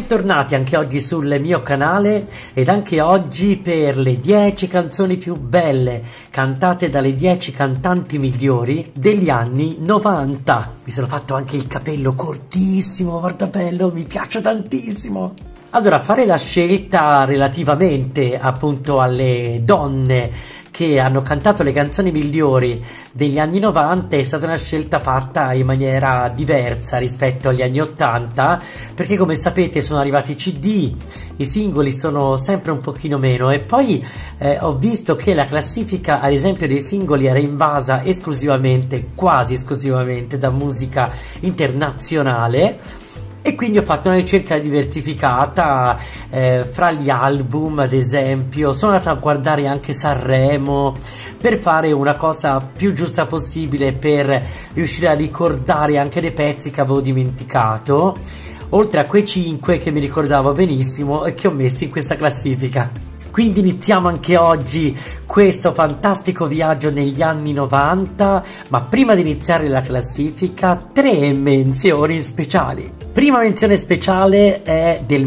bentornati anche oggi sul mio canale ed anche oggi per le 10 canzoni più belle cantate dalle 10 cantanti migliori degli anni 90. Mi sono fatto anche il capello cortissimo, guarda bello, mi piace tantissimo. Allora, fare la scelta relativamente appunto alle donne che hanno cantato le canzoni migliori degli anni 90 è stata una scelta fatta in maniera diversa rispetto agli anni 80, perché come sapete sono arrivati i CD, i singoli sono sempre un pochino meno, e poi ho visto che la classifica ad esempio dei singoli era invasa esclusivamente, quasi esclusivamente, da musica internazionale. E quindi ho fatto una ricerca diversificata fra gli album, ad esempio. Sono andato a guardare anche Sanremo per fare una cosa più giusta possibile, per riuscire a ricordare anche dei pezzi che avevo dimenticato, oltre a quei 5 che mi ricordavo benissimo e che ho messo in questa classifica. Quindi iniziamo anche oggi questo fantastico viaggio negli anni 90, ma prima di iniziare la classifica, 3 menzioni speciali. Prima menzione speciale è del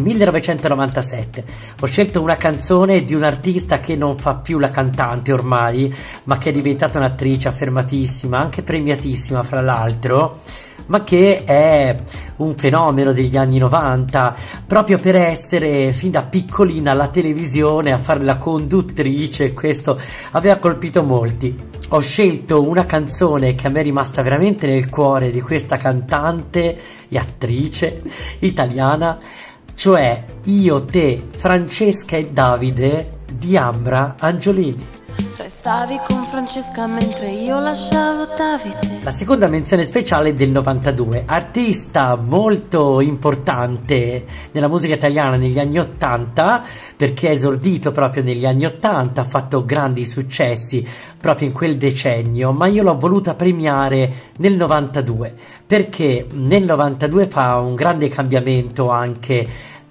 1997. Ho scelto una canzone di un'artista che non fa più la cantante ormai, ma che è diventata un'attrice affermatissima, anche premiatissima fra l'altro, ma che è un fenomeno degli anni 90, proprio per essere fin da piccolina alla televisione a fare la conduttrice. Questo aveva colpito molti. Ho scelto una canzone che a me è rimasta veramente nel cuore di questa cantante e attrice italiana, cioè Io, te, Francesca e Davide di Ambra Angiolini. Restavi con Francesca mentre io lasciavo Davide. La seconda menzione speciale è del 92, artista molto importante nella musica italiana negli anni 80, perché è esordito proprio negli anni 80, ha fatto grandi successi proprio in quel decennio, ma io l'ho voluta premiare nel 92, perché nel 92 fa un grande cambiamento anche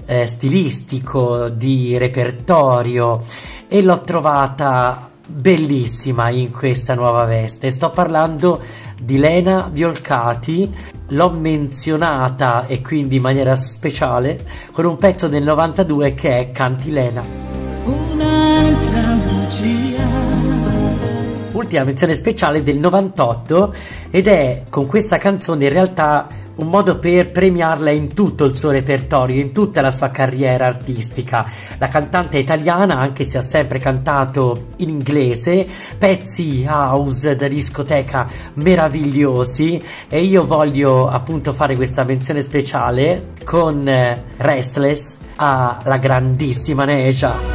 stilistico, di repertorio, e l'ho trovata bellissima in questa nuova veste. Sto parlando di Lena Violcati. L'ho menzionata, e quindi in maniera speciale, con un pezzo del 92 che è Cantilena. Un'altra bugia. Ultima menzione speciale del 98, ed è con questa canzone in realtà un modo per premiarla in tutto il suo repertorio, in tutta la sua carriera artistica. La cantante è italiana, anche se ha sempre cantato in inglese, pezzi house da discoteca meravigliosi, e io voglio appunto fare questa menzione speciale con Restless alla grandissima Neja.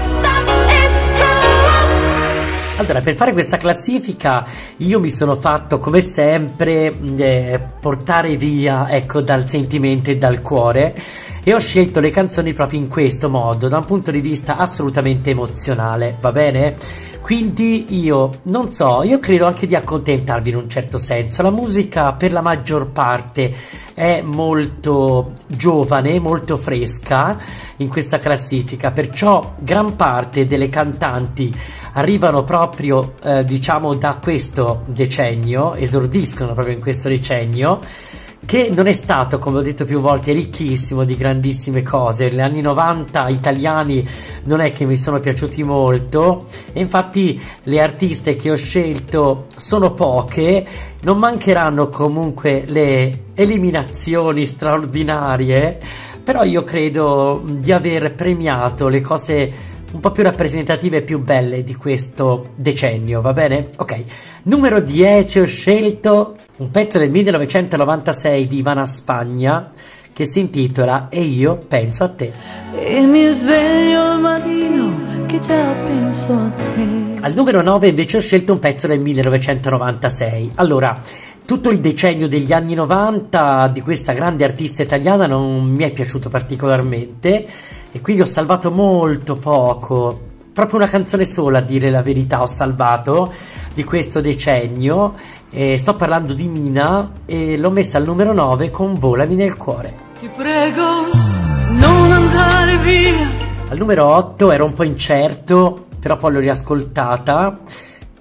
Allora, per fare questa classifica io mi sono fatto, come sempre, portare via, ecco, dal sentimento e dal cuore, e ho scelto le canzoni proprio in questo modo, da un punto di vista assolutamente emozionale, va bene? Quindi io non so, io credo anche di accontentarvi in un certo senso. La musica per la maggior parte è molto giovane, molto fresca in questa classifica, perciò gran parte delle cantanti arrivano proprio diciamo da questo decennio, esordiscono proprio in questo decennio, che non è stato, come ho detto più volte, ricchissimo di grandissime cose. Negli anni 90 italiani non è che mi sono piaciuti molto, e infatti le artiste che ho scelto sono poche. Non mancheranno comunque le eliminazioni straordinarie, però io credo di aver premiato le cose un po' più rappresentative e più belle di questo decennio, va bene? Ok, numero 10 ho scelto un pezzo del 1996 di Ivana Spagna che si intitola E io penso a te. E mi sveglio al mattino che già penso a te. Al numero 9 invece ho scelto un pezzo del 1996. Allora, tutto il decennio degli anni 90 di questa grande artista italiana non mi è piaciuto particolarmente, e quindi ho salvato molto poco, proprio una canzone sola, a dire la verità, ho salvato di questo decennio, e sto parlando di Mina, e l'ho messa al numero 9 con Volami nel cuore. Ti prego, non andare via. Al numero 8 ero un po' incerto, però poi l'ho riascoltata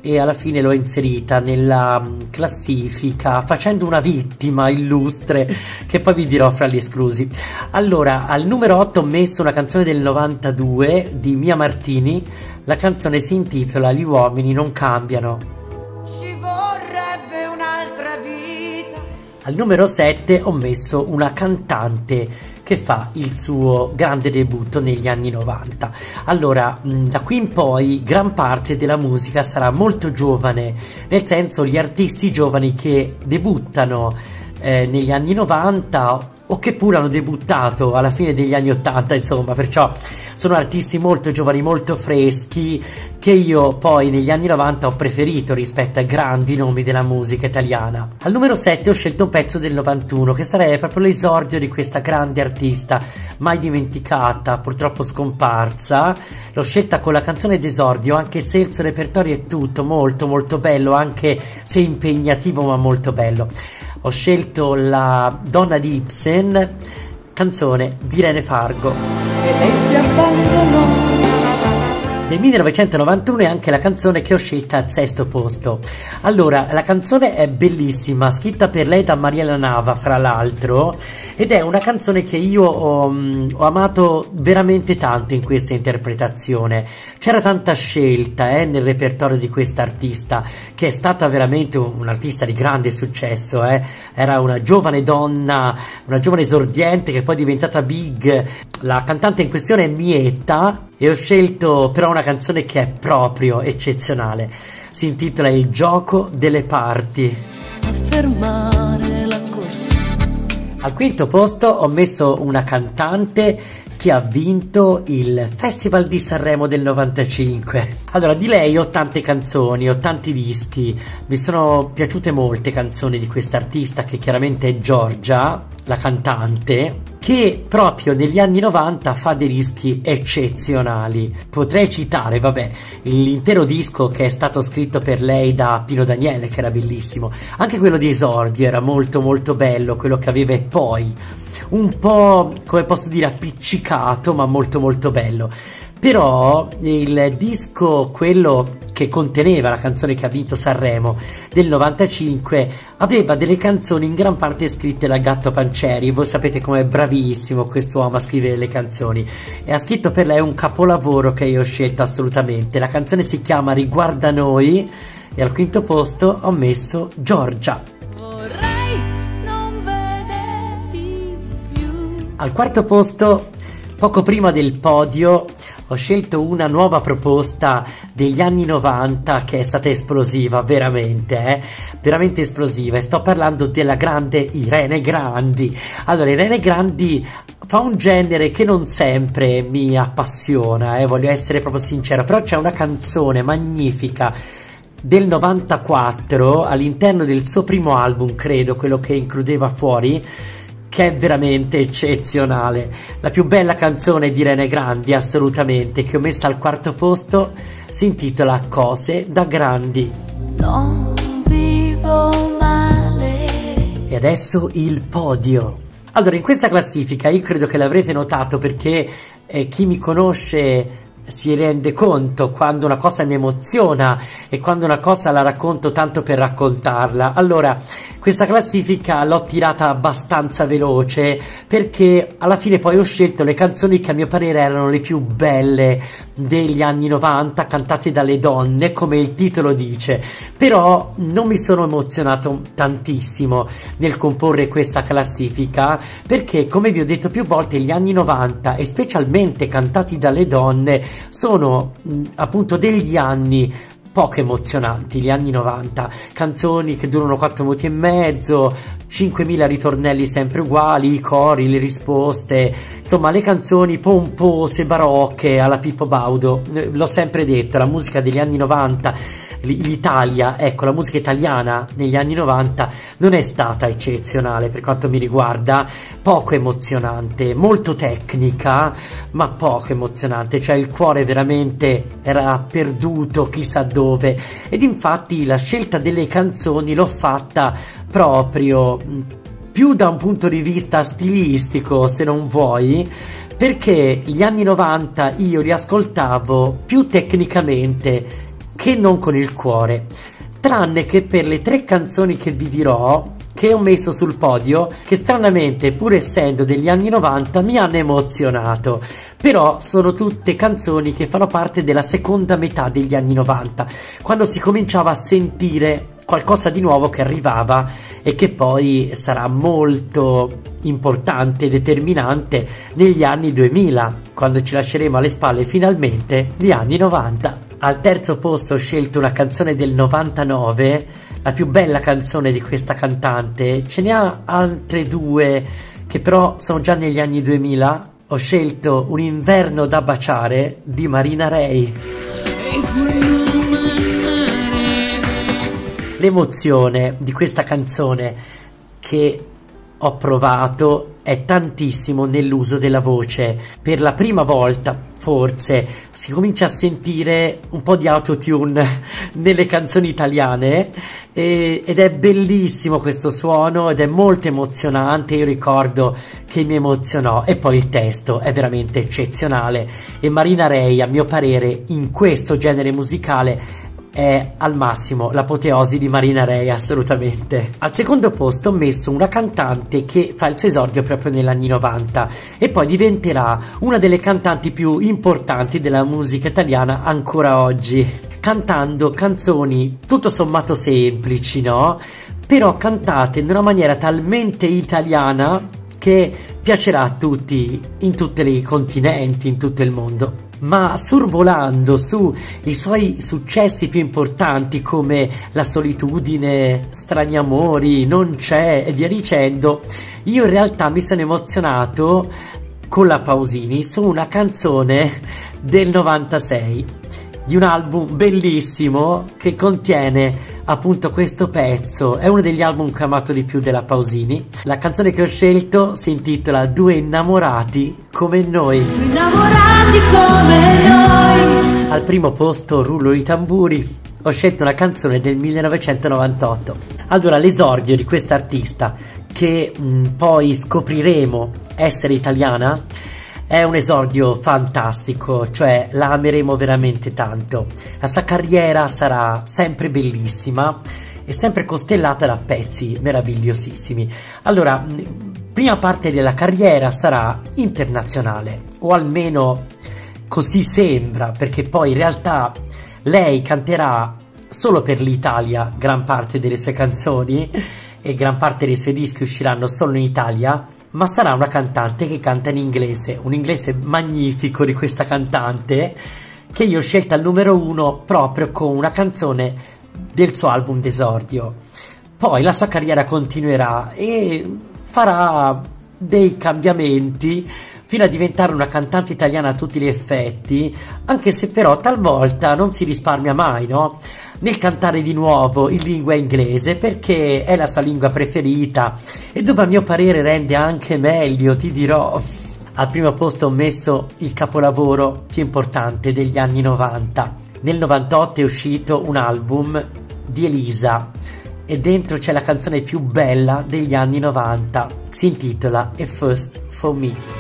e alla fine l'ho inserita nella classifica facendo una vittima illustre che poi vi dirò fra gli esclusi. Allora, al numero 8 ho messo una canzone del 92 di Mia Martini. La canzone si intitola Gli uomini non cambiano. Ci vorrebbe un'altra vita. Al numero 7 ho messo una cantante che fa il suo grande debutto negli anni 90. Allora, da qui in poi gran parte della musica sarà molto giovane, nel senso gli artisti giovani che debuttano negli anni 90 o che pure hanno debuttato alla fine degli anni 80, insomma, perciò sono artisti molto giovani, molto freschi, che io poi negli anni 90 ho preferito rispetto ai grandi nomi della musica italiana. Al numero 7 ho scelto un pezzo del 91 che sarebbe proprio l'esordio di questa grande artista mai dimenticata, purtroppo scomparsa. L'ho scelta con la canzone d'esordio, anche se il suo repertorio è tutto molto molto bello, anche se impegnativo ma molto bello. Ho scelto La donna di Ibsen, canzone di Irene Fargo. E lei si abbandonò. Del 1991 è anche la canzone che ho scelta al sesto posto. Allora, la canzone è bellissima, scritta per lei da Mariella Nava, fra l'altro, ed è una canzone che io ho amato veramente tanto in questa interpretazione. C'era tanta scelta nel repertorio di questa artista, che è stata veramente un'artista di grande successo. Era una giovane donna, una giovane esordiente che poi è diventata big. La cantante in questione è Mietta, e ho scelto però una canzone che è proprio eccezionale. Si intitola Il gioco delle parti. A fermare la corsa. Al quinto posto ho messo una cantante che ha vinto il Festival di Sanremo del 95. Allora, di lei ho tante canzoni, ho tanti dischi, mi sono piaciute molte canzoni di questa artista che chiaramente è Giorgia, la cantante, che proprio negli anni 90 fa dei dischi eccezionali. Potrei citare, l'intero disco che è stato scritto per lei da Pino Daniele, che era bellissimo, anche quello di esordio era molto molto bello, quello che aveva, e poi un po', come posso dire, appiccicato, ma molto molto bello. Però il disco, quello che conteneva la canzone che ha vinto Sanremo del 95, aveva delle canzoni in gran parte scritte da Gatto Pancieri. Voi sapete com'è bravissimo quest'uomo a scrivere le canzoni, e ha scritto per lei un capolavoro che io ho scelto assolutamente. La canzone si chiama Riguarda noi, e al quinto posto ho messo Giorgia. Al quarto posto, poco prima del podio, ho scelto una nuova proposta degli anni 90 che è stata esplosiva, veramente esplosiva, e sto parlando della grande Irene Grandi. Allora, Irene Grandi fa un genere che non sempre mi appassiona, voglio essere proprio sincero, però c'è una canzone magnifica del 94 all'interno del suo primo album, credo, quello che includeva Fuori, che è veramente eccezionale. La più bella canzone di Irene Grandi, assolutamente, che ho messa al quarto posto, si intitola Cose da grandi. Non vivo male. E adesso il podio. Allora, in questa classifica io credo che l'avrete notato, perché chi mi conosce si rende conto quando una cosa mi emoziona e quando una cosa la racconto tanto per raccontarla. Allora, questa classifica l'ho tirata abbastanza veloce, perché alla fine poi ho scelto le canzoni che a mio parere erano le più belle degli anni 90, cantate dalle donne, come il titolo dice. Però non mi sono emozionato tantissimo nel comporre questa classifica, perché, come vi ho detto più volte, gli anni 90, e specialmente cantati dalle donne, sono appunto degli anni poco emozionanti. Gli anni 90, canzoni che durano 4 minuti e mezzo, 5.000 ritornelli sempre uguali, i cori, le risposte, insomma le canzoni pompose, barocche alla Pippo Baudo. L'ho sempre detto, la musica degli anni 90, l'Italia, ecco, la musica italiana negli anni 90 non è stata eccezionale per quanto mi riguarda, poco emozionante, molto tecnica ma poco emozionante, cioè il cuore veramente era perduto chissà dove. Ed infatti la scelta delle canzoni l'ho fatta proprio più da un punto di vista stilistico, se non vuoi, perché gli anni 90 io li ascoltavo più tecnicamente che non con il cuore, tranne che per le 3 canzoni che vi dirò, che ho messo sul podio, che stranamente, pur essendo degli anni 90, mi hanno emozionato. Però sono tutte canzoni che fanno parte della seconda metà degli anni 90, quando si cominciava a sentire qualcosa di nuovo che arrivava e che poi sarà molto importante e determinante negli anni 2000, quando ci lasceremo alle spalle finalmente gli anni 90. Al terzo posto ho scelto una canzone del 99, la più bella canzone di questa cantante. Ce ne ha altre 2 che però sono già negli anni 2000. Ho scelto Un inverno da baciare di Marina Ray. L'emozione di questa canzone che ho provato è tantissimo nell'uso della voce. Per la prima volta forse si comincia a sentire un po' di autotune nelle canzoni italiane ed è bellissimo questo suono ed è molto emozionante. Io ricordo che mi emozionò, e poi il testo è veramente eccezionale e Marina Ray, a mio parere, in questo genere musicale è al massimo l'apoteosi di Marina Ray, assolutamente. Al secondo posto ho messo una cantante che fa il suo esordio proprio negli anni 90 e poi diventerà una delle cantanti più importanti della musica italiana ancora oggi, cantando canzoni tutto sommato semplici, no? Però cantate in una maniera talmente italiana che piacerà a tutti, in tutti i continenti, in tutto il mondo. Ma sorvolando su i suoi successi più importanti come La solitudine, Strani amori, Non c'è e via dicendo, io in realtà mi sono emozionato con la Pausini su una canzone del 96 di un album bellissimo che contiene appunto questo pezzo. È uno degli album che ho amato di più della Pausini. La canzone che ho scelto si intitola Due innamorati come noi. Innamorati come noi. Al primo posto, rullo di tamburi, ho scelto una canzone del 1998. Allora, l'esordio di questa artista, che poi scopriremo essere italiana, è un esordio fantastico, cioè la ameremo veramente tanto. La sua carriera sarà sempre bellissima e sempre costellata da pezzi meravigliosissimi. Allora, prima parte della carriera sarà internazionale, o almeno così sembra, perché poi in realtà lei canterà solo per l'Italia gran parte delle sue canzoni e gran parte dei suoi dischi usciranno solo in Italia, ma sarà una cantante che canta in inglese, un inglese magnifico di questa cantante che io ho scelto al numero 1 proprio con una canzone del suo album d'esordio. Poi la sua carriera continuerà e farà dei cambiamenti fino a diventare una cantante italiana a tutti gli effetti, anche se però talvolta non si risparmia mai, no? Nel cantare di nuovo in lingua inglese, perché è la sua lingua preferita e dove a mio parere rende anche meglio, ti dirò. Al primo posto ho messo il capolavoro più importante degli anni 90. Nel 98 è uscito un album di Elisa e dentro c'è la canzone più bella degli anni 90, si intitola A First For Me.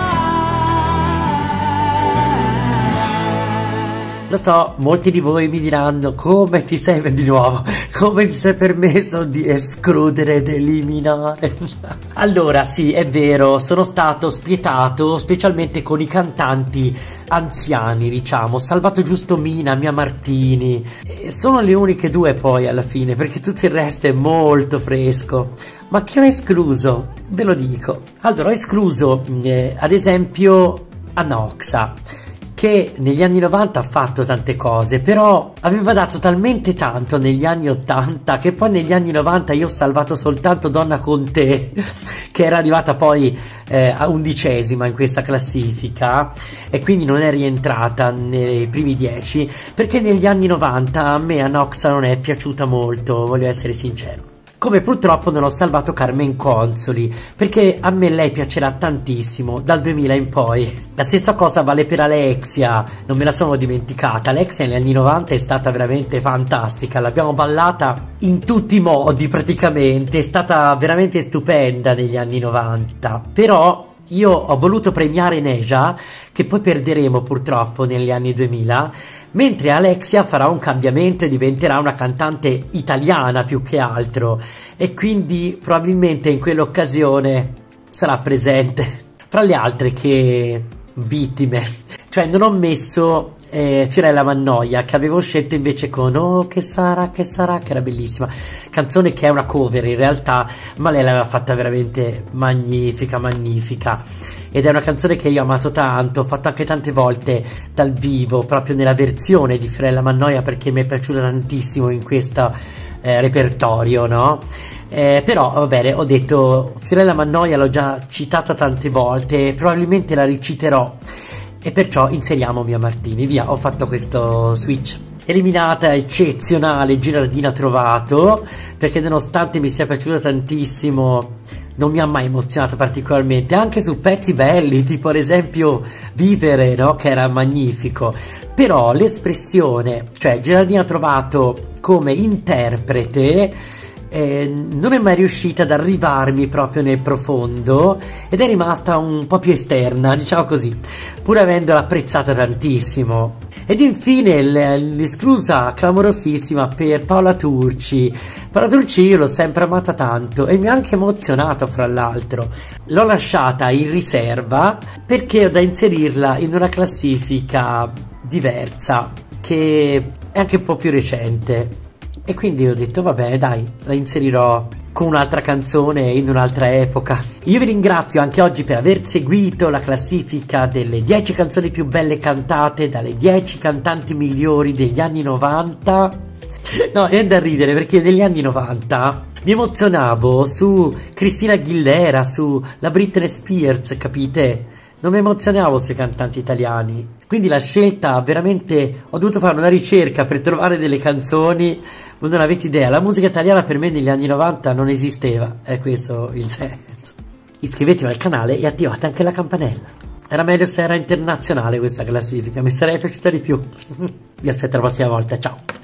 Lo so, molti di voi mi diranno: come ti sei di nuovo? Come ti sei permesso di escludere ed eliminare? Allora, sì, è vero, sono stato spietato, specialmente con i cantanti anziani, diciamo. Ho salvato giusto Mina, Mia Martini. E sono le uniche 2 poi alla fine, perché tutto il resto è molto fresco. Ma che ho escluso? Ve lo dico. Allora, ho escluso, ad esempio, Anna Oxa, che negli anni 90 ha fatto tante cose, però aveva dato talmente tanto negli anni 80 che poi negli anni 90 io ho salvato soltanto Donna con te, che era arrivata poi a 11ª in questa classifica e quindi non è rientrata nei primi 10, perché negli anni 90 a me Anna Oxa non è piaciuta molto, voglio essere sincero. Come purtroppo non ho salvato Carmen Consoli, perché a me lei piacerà tantissimo dal 2000 in poi. La stessa cosa vale per Alexia, non me la sono dimenticata. Alexia negli anni 90 è stata veramente fantastica, l'abbiamo ballata in tutti i modi praticamente, è stata veramente stupenda negli anni 90. Però io ho voluto premiare Neja, che poi perderemo purtroppo negli anni 2000, mentre Alexia farà un cambiamento e diventerà una cantante italiana più che altro, e quindi probabilmente in quell'occasione sarà presente. Fra le altre che vittime, cioè non ho messo Fiorella Mannoia, che avevo scelto invece con Oh che sarà, che era bellissima, canzone che è una cover in realtà, ma lei l'aveva fatta veramente magnifica, magnifica, ed è una canzone che io ho amato tanto, ho fatto anche tante volte dal vivo, proprio nella versione di Fiorella Mannoia, perché mi è piaciuta tantissimo in questo repertorio, no? Però va bene, ho detto Fiorella Mannoia l'ho già citata tante volte, probabilmente la riciterò, e perciò inseriamo Mia Martini. Via, ho fatto questo switch. Eliminata eccezionale Girardina Trovato, perché nonostante mi sia piaciuta tantissimo non mi ha mai emozionato particolarmente, anche su pezzi belli, tipo ad esempio Vivere, no? Che era magnifico, però l'espressione, cioè Girardina Trovato come interprete, non è mai riuscita ad arrivarmi proprio nel profondo, ed è rimasta un po' più esterna, diciamo così, pur avendola apprezzata tantissimo. Ed infine l'esclusa clamorosissima per Paola Turci. Paola Turci io l'ho sempre amata tanto e mi ha anche emozionato, fra l'altro. L'ho lasciata in riserva perché ho da inserirla in una classifica diversa, che è anche un po' più recente. E quindi ho detto vabbè dai, la inserirò con un'altra canzone in un'altra epoca. Io vi ringrazio anche oggi per aver seguito la classifica delle 10 canzoni più belle cantate dalle 10 cantanti migliori degli anni 90. No, è da ridere perché negli anni 90 mi emozionavo su Christina Aguilera, su la Britney Spears, capite? Non mi emozionavo sui cantanti italiani, quindi la scelta veramente, ho dovuto fare una ricerca per trovare delle canzoni, voi non avete idea, la musica italiana per me negli anni 90 non esisteva, è questo il senso. Iscrivetevi al canale e attivate anche la campanella. Era meglio se era internazionale questa classifica, mi sarebbe piaciuta di più. Vi aspetto la prossima volta, ciao!